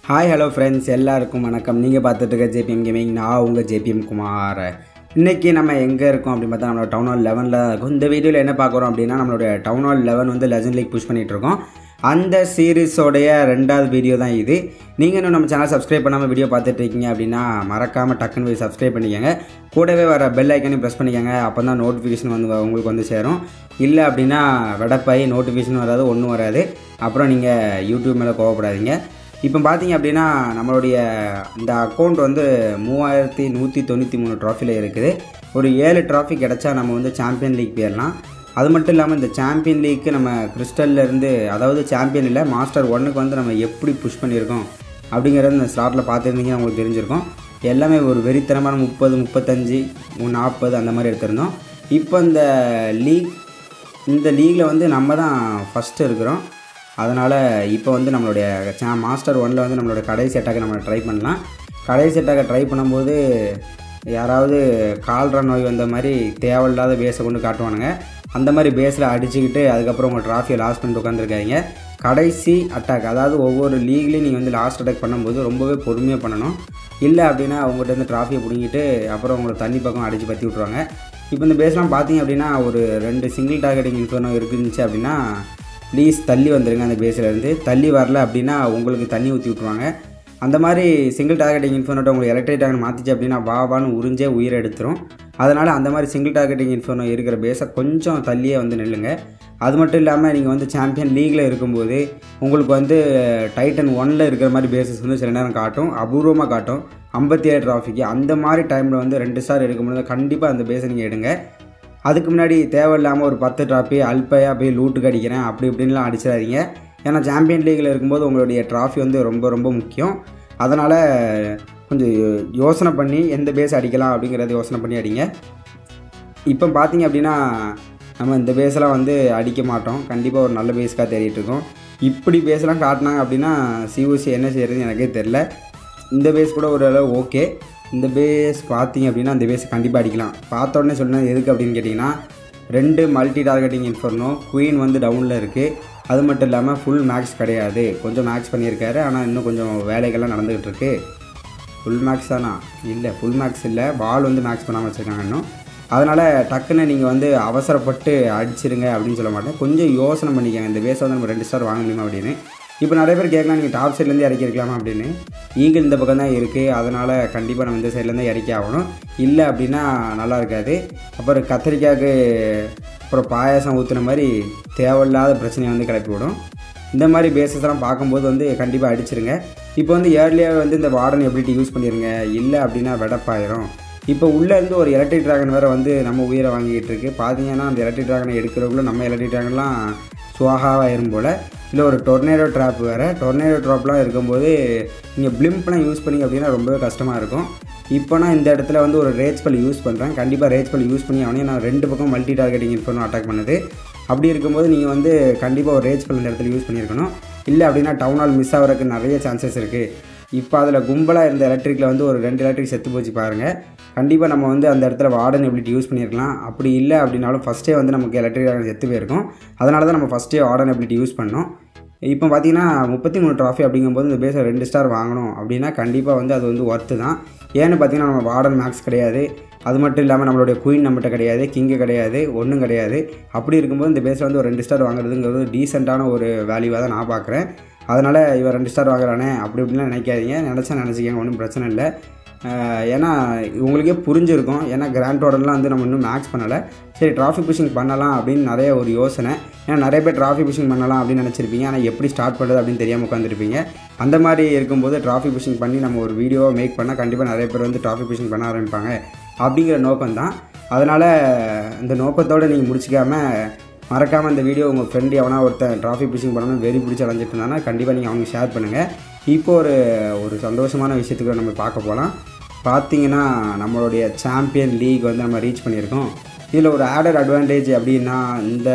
Hi hello friends, எல்லாருக்கும் வணக்கம். நீங்கள் பார்த்துட்டு இருக்க ஜேபிஎம் கேமிங். நான் உங்கள் ஜேபிஎம் குமார். இன்றைக்கி நம்ம எங்கே இருக்கோம் அப்படின்னு பார்த்தா நம்மளோட டவுன் ஹால் 11 தான் இருக்கும். இந்த வீடியோவில் என்ன பார்க்குறோம் அப்படின்னா, நம்மளுடைய டவுன் ஹால் 11 வந்து லெஜண்ட் லீக் புஷ் பண்ணிகிட்ருக்கோம். அந்த சீரீஸோடைய 2வது வீடியோ தான் இது. நீங்கள் இன்னும் நம்ம சேனல் சப்ஸ்கிரைப் பண்ணாமல் வீடியோ பார்த்துட்டு இருக்கீங்க அப்படின்னா மறக்காமல் டக்குன்னு போய் சப்ஸ்கிரைப் பண்ணிக்கோங்க. கூடவே வர பெல் ஐக்கனையும் ப்ரெஸ் பண்ணிக்கோங்க. அப்போ தான் நோட்டிஃபிகேஷன் வந்து உங்களுக்கு வந்து சேரும். இல்லை அப்படின்னா வெடப்பாய் நோட்டிஃபிகேஷன் வராது, ஒன்றும் வராது. அப்புறம் நீங்கள் யூடியூப் மேலே கோவப்படாதீங்க. இப்போ பார்த்தீங்க அப்படின்னா நம்மளுடைய இந்த அக்கௌண்ட் வந்து 3193 ட்ராஃபியில் இருக்குது. ஒரு 7 ட்ராஃபி கிடச்சா நம்ம வந்து சாம்பியன் லீக் போயிடலாம். அது மட்டும் இல்லாமல் இந்த சாம்பியன் லீக்கு நம்ம கிறிஸ்டல்லேருந்து, அதாவது சாம்பியன் இல்லை மாஸ்டர் 1க்கு வந்து நம்ம எப்படி புஷ் பண்ணியிருக்கோம் அப்படிங்கிறது இந்த ஸ்லாட்டில் பார்த்துருந்தீங்கன்னா உங்களுக்கு தெரிஞ்சிருக்கும். எல்லாமே ஒரு வெறித்தனமான 30, 35, 40 அந்த மாதிரி எடுத்திருந்தோம். இப்போ இந்த லீகில் வந்து நம்ம தான் ஃபஸ்ட்டு இருக்கிறோம். அதனால் இப்போ வந்து நம்மளுடைய மாஸ்டர் 1ல் வந்து நம்மளோட கடைசி அட்டாக்கை நம்ம ட்ரை பண்ணலாம். கடைசி அட்டாக்கை ட்ரை பண்ணும்போது யாராவது கால்ரா நோய் வந்த மாதிரி தேவையில்லாத பேஸை கொண்டு காட்டுவானுங்க. அந்த மாதிரி பேஸில் அடிச்சுக்கிட்டு அதுக்கப்புறம் உங்கள் ட்ராஃபியை லாஸ் பண்ணிட்டு உட்காந்துருக்காங்க. கடைசி அட்டாக், அதாவது ஒவ்வொரு லீக்லேயும் நீங்கள் வந்து லாஸ்ட் அட்டாக் பண்ணும்போது ரொம்பவே பொறுமையாக பண்ணணும். இல்லை அப்படின்னா அவங்ககிட்ட வந்து ட்ராஃபியை பிடிங்கிட்டு அப்புறம் உங்களை தண்ணி பக்கம் அடித்து பற்றி விட்ருவாங்க. இப்போ இந்த பேஸ்லாம் பார்த்தீங்க அப்படின்னா ஒரு 2 சிங்கிள் டார்கெட்டிங் இன்ஃபர்னோ இருந்துச்சு அப்படின்னா ப்ளீஸ் தள்ளி வந்துடுங்க. அந்த பேஸ்லேருந்து தள்ளி வரல அப்படின்னா உங்களுக்கு தண்ணி ஊற்றி விட்ருவாங்க. அந்த மாதிரி சிங்கிள் டார்கெட்டிங் இன்ஃபர்னோட்ட உங்களுக்கு எலக்ட்ரிக் டார்கெட் மாற்றிச்சு அப்படின்னா வான்னு உறிஞ்சே உயிரை எடுத்துரும். அதனால் அந்த மாதிரி சிங்கிள் டார்கெட்டிங் இன்ஃபர்னோ இருக்கிற பேஸை கொஞ்சம் தள்ளியே வந்து நில்லுங்க. அது மட்டும் இல்லாமல் நீங்கள் வந்து சாம்பியன் லீகில் இருக்கும்போது உங்களுக்கு வந்து டைட்டன் 1ல் இருக்கிற மாதிரி பேஸஸ் வந்து சில நேரம் காட்டும், அபூர்வமாக காட்டும் 57 ட்ராஃபிக்கு. அந்த மாதிரி டைமில் வந்து 2 ஸ்டார் எடுக்கும்போது கண்டிப்பாக அந்த பேஸை நீங்கள் எடுங்க. அதுக்கு முன்னாடி தேவையில்லாமல் ஒரு 10 ட்ராஃபி அல்பையாக போய் லூட்டுக்கு அடிக்கிறேன் அப்படி இப்படின்லாம் அடிச்சிடாதீங்க. ஏன்னா சாம்பியன் லீகில் இருக்கும்போது உங்களுடைய ட்ராஃபி வந்து ரொம்ப ரொம்ப முக்கியம். அதனால் கொஞ்சம் யோசனை பண்ணி எந்த பேஸ் அடிக்கலாம் அப்படிங்கிறத யோசனை பண்ணி அடிங்க. இப்போ பார்த்தீங்க அப்படின்னா நம்ம இந்த பேஸெல்லாம் வந்து அடிக்க மாட்டோம். கண்டிப்பாக ஒரு நல்ல பேஸுக்காக தேடிட்டுருக்கோம். இப்படி பேஸ்லாம் காட்டினாங்க அப்படின்னா சிஓசி என்ன செய்கிறதுன்னு எனக்கே தெரில. இந்த பேஸ் கூட ஒரு அளவு ஓகே. இந்த பேஸ் பார்த்தீங்க அப்படின்னா அந்த பேஸ் கண்டிப்பாக அடிக்கலாம். பார்த்த உடனே சொன்னது எதுக்கு அப்படின்னு கேட்டிங்கன்னா, 2 மல்டி டார்கெட்டிங் இன்ஃபர்னோ, குயின் வந்து டவுனில் இருக்குது. அது மட்டும் இல்லாமல் ஃபுல் மேக்ஸ் கிடையாது, கொஞ்சம் மேக்ஸ் பண்ணியிருக்காரு. ஆனால் இன்னும் கொஞ்சம் வேலைகள்லாம் நடந்துக்கிட்டு இருக்குது. ஃபுல் மேக்ஸ் தானா? இல்லை, ஃபுல் மேக்ஸ் இல்லை, பால் வந்து மேக்ஸ் பண்ணாமல் வச்சுருக்காங்க இன்னும். அதனால் டக்குன்னு நீங்கள் வந்து அவசரப்பட்டு அடிச்சிருங்க அப்படின்னு சொல்ல மாட்டேன். கொஞ்சம் யோசனை பண்ணிக்கோங்க, இந்த பேஸை வந்து நம்ம 2 ஸ்டார் வாங்க முடியுமா அப்படின்னு. இப்போ நிறைய பேர் கேட்கலாம், நீங்கள் டாப் சைட்லேருந்து இறக்கிருக்கலாமா அப்படின்னு. ஈகிள் இந்த பக்கம் தான் இருக்குது, அதனால் கண்டிப்பாக நம்ம இந்த சைட்லேருந்து இறக்கி ஆகணும். இல்லை அப்படின்னா நல்லா இருக்காது. அப்புறம் கத்திரிக்காய்க்கு அப்புறம் பாயாசம் ஊற்றுன மாதிரி தேவையில்லாத பிரச்சனையை வந்து கிளப்பி விடும். இந்த மாதிரி பேஸஸ்லாம் பார்க்கும்போது வந்து கண்டிப்பாக அடிச்சிருங்க. இப்போ வந்து ஏர்லியாக வந்து இந்த வார்டன் எபிலிட்டி யூஸ் பண்ணிடுங்க. இல்லை அப்படின்னா வெடப்பாயிரும். இப்போ உள்ளேருந்து ஒரு எலக்ட்ரிக் ட்ராகன் வேறு வந்து நம்ம உயிரை வாங்கிட்டு இருக்கு. பார்த்தீங்கன்னா அந்த எலக்ட்ரிக் ட்ராகனை எடுக்கிறவங்கள நம்ம எலக்ட்ரிக் ட்ராகன்லாம் சுவாகாவாயிரும் போல். இல்லை ஒரு டொர்னேடோ ட்ராப் வேறு. டொர்னேடோ ட்ராப்லாம் இருக்கும்போது நீங்கள் பிளிம்ப்லாம் யூஸ் பண்ணிங்க அப்படின்னா ரொம்பவே கஷ்டமாக இருக்கும். இப்போ நான் இந்த இடத்துல வந்து ஒரு ரேஜ் பல் யூஸ் பண்ணுறேன். கண்டிப்பாக ரேஜ் பல் யூஸ் பண்ணி அவனே நான் 2 பக்கம் மல்டி டார்கெட்டிங் இன்ஃபர்னோ அட்டாக் பண்ணுது. அப்படி இருக்கும்போது நீங்கள் வந்து கண்டிப்பாக ஒரு ரேஜ் பல் இந்த இடத்துல யூஸ் பண்ணியிருக்கணும். இல்லை அப்படின்னா டவுன் ஹால் மிஸ் ஆகிறதுக்கு நிறைய சான்சஸ் இருக்குது. இப்போ அதில் கும்பலாக இருந்த எலக்ட்ரிக்கில் வந்து ஒரு 2 எலக்ட்ரிக் செத்து போச்சு பாருங்கள். கண்டிப்பாக நம்ம வந்து அந்த இடத்துல வார்டன் எபிலிட்டி யூஸ் பண்ணியிருக்கலாம். அப்படி இல்லை அப்படின்னாலும் ஃபஸ்ட்டே வந்து நமக்கு எலக்ட்ரிக் செத்து போயிருக்கும். அதனால தான் நம்ம ஃபஸ்ட்டே வார்டன் எபிலிட்டி யூஸ் பண்ணோம். இப்போ பார்த்தீங்கன்னா 33 ட்ராஃபி அப்படிங்கும்போது இந்த பேஸை 2 ஸ்டார் வாங்கணும் அப்படின்னா கண்டிப்பாக வந்து அது வந்து ஒர்த்து தான். ஏன்னு பார்த்தீங்கன்னா நம்ம வார்டன் மேக்ஸ் கிடையாது, அது மட்டும் இல்லாமல் நம்மளுடைய குயின் நம்மகிட்ட கிடையாது, கிங்கு கிடையாது, ஒன்றும் கிடையாது. அப்படி இருக்கும்போது இந்த பேஸில் வந்து ஒரு 2 ஸ்டார் வாங்குறதுங்கிறது டீசெண்டான ஒரு வேல்யூவாக தான் நான் பார்க்குறேன். அதனால் இவன் 2 ஸ்டார் வாங்குறானே அப்படி இப்படிலாம் நினைக்காதீங்க. நினச்சிக்கங்க, ஒன்றும் பிரச்சனை இல்லை. ஏன்னா உங்களுக்கே புரிஞ்சிருக்கும். ஏன்னா கிராண்ட் ஆர்டர்லாம் வந்து நம்ம இன்னும் மேக்ஸ் பண்ணலை. சரி ட்ராஃபி புஷிங் பண்ணலாம் அப்படின்னு நிறைய ஒரு யோசனை. ஏன்னா நிறைய பேர் ட்ராஃபி புஷிங் பண்ணலாம் அப்படின்னு நினச்சிருப்பீங்க. ஆனால் எப்படி ஸ்டார்ட் பண்ணுறது அப்படின்னு தெரியாமல் உட்காந்துருப்பீங்க. அந்த மாதிரி இருக்கும்போது ட்ராஃபி புஷிங் பண்ணி நம்ம ஒரு வீடியோவை மேக் பண்ணால் கண்டிப்பாக நிறைய பேர் வந்து ட்ராஃபி புஷிங் பண்ண ஆரம்பிப்பாங்க அப்படிங்கிற நோக்கம் தான். அதனால் இந்த நோக்கத்தோடு நீங்கள் முடிச்சிக்காமல் மறக்காமல் இந்த வீடியோ உங்கள் ஃப்ரெண்டு எவனா ஒருத்தன் ட்ராஃபி புஷிங் பண்ணணும் வெறி பிடிச்சி அலைஞ்சிட்டு இருந்தானா கண்டிப்பாக நீங்கள் அவங்க ஷேர் பண்ணுங்கள். இப்போ ஒரு சந்தோஷமான விஷயத்துக்கு நம்ம பார்க்க போகலாம். பார்த்தீங்கன்னா நம்மளுடைய சாம்பியன் லீக் வந்து நம்ம ரீச் பண்ணியிருக்கோம். இதில் ஒரு ஆடட் அட்வான்டேஜ் அப்படின்னா இந்த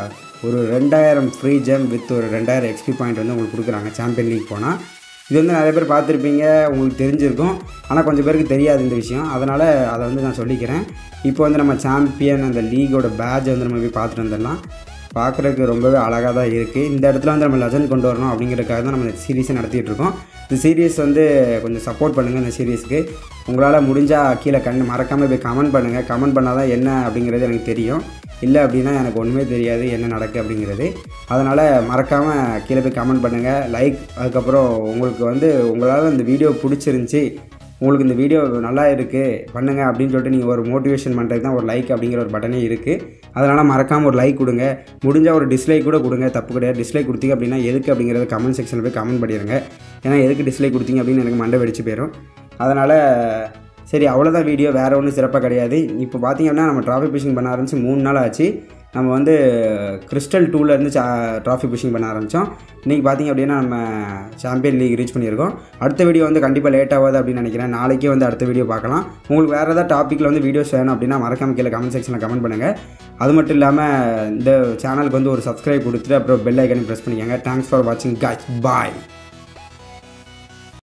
ஒரு 2000 ஃப்ரீ ஜெம் வித் ஒரு 2000 எக்ஸ்பி பாயிண்ட் வந்து உங்களுக்கு கொடுக்குறாங்க சாம்பியன் லீக் போனால். இது வந்து நிறைய பேர் பார்த்துருப்பீங்க, உங்களுக்கு தெரிஞ்சிருக்கும். ஆனால் கொஞ்சம் பேருக்கு தெரியாது இந்த விஷயம். அதனால் அதை வந்து நான் சொல்லிக்கிறேன். இப்போ வந்து நம்ம சாம்பியன் அந்த லீகோட பேட்ஜை வந்து நம்ம போய் பார்த்துட்டு வந்துடலாம். பார்க்குறதுக்கு ரொம்பவே அழகாக தான் இருக்குது. இந்த இடத்துல வந்து நம்ம லெஜண்ட் கொண்டு வரணும் அப்படிங்கிறதுக்காக தான் நம்ம இந்த சீரீஸை நடத்திட்டு இருக்கோம். இந்த சீரீஸ் வந்து கொஞ்சம் சப்போர்ட் பண்ணுங்கள். இந்த சீரீஸ்க்கு உங்களால் முடிஞ்சால் கீழே மறக்காமல் போய் கமெண்ட் பண்ணுங்கள். கமெண்ட் பண்ணால் தான் என்ன அப்படிங்கிறது எனக்கு தெரியும். இல்லை அப்படின்னா எனக்கு ஒன்றுமே தெரியாது என்ன நடக்குது அப்படிங்கிறது. அதனால் மறக்காமல் கீழே போய் கமெண்ட் பண்ணுங்கள், லைக். அதுக்கப்புறம் உங்களுக்கு வந்து உங்களால் இந்த வீடியோ பிடிச்சிருந்துச்சி, உங்களுக்கு இந்த வீடியோ நல்லா இருக்குது பண்ணுங்கள் அப்படின்னு சொல்லிட்டு நீங்கள் ஒரு மோட்டிவேஷன் பண்ணுறது தான் ஒரு லைக் அப்படிங்கிற ஒரு பட்டனே இருக்குது. அதனால் மறக்காமல் ஒரு லைக் கொடுங்க. முடிஞ்சால் ஒரு டிஸ்லைக் கூட கொடுங்க, தப்பு கிடையாது. டிஸ்லைக் கொடுத்தீங்க அப்படின்னா எதுக்கு அப்படிங்கிறத கமெண்ட் செக்ஷனில் போய் கமெண்ட் பண்ணிடுங்க. ஏன்னா எதுக்கு டிஸ்லைக் கொடுத்தீங்க அப்படின்னு எனக்கு மண்டை வெடிச்சு போயிடும். அதனால் சரி, அவ்வளோதான் வீடியோ, வேறு ஒன்றும் சிறப்பாக கிடையாது. இப்போ பார்த்திங்க அப்படின்னா நம்ம ட்ராஃபி புஷிங் பண்ண ஆரம்பித்து 3 நாள் ஆச்சு. நம்ம வந்து கிறிஸ்டல் 2லேருந்து ட்ராஃபி புஷிங் பண்ண ஆரம்பித்தோம். இன்றைக்கி பார்த்திங்க அப்படின்னா நம்ம சாம்பியன் லீக் ரீச் பண்ணியிருக்கோம். அடுத்த வீடியோ வந்து கண்டிப்பாக லேட் ஆகாது அப்படின்னு நினைக்கிறேன். நாளைக்கே வந்து அடுத்த வீடியோ பார்க்கலாம். உங்களுக்கு வேறு ஏதாவது டாப்பிக்கில் வந்து வீடியோஸ் வேணும் அப்படின்னா மறக்காம கீழே கமெண்ட் செக்ஷனில் கமெண்ட் பண்ணுங்கள். அது மட்டும் இல்லாமல் இந்த சேனலுக்கு வந்து ஒரு சப்ஸ்கிரைப் கொடுத்துட்டு அப்புறம் பெல் ஐக்கனை ப்ரெஸ் பண்ணிக்கோங்க. தேங்க்ஸ் ஃபார் வாட்சிங் கைஸ், பாய்.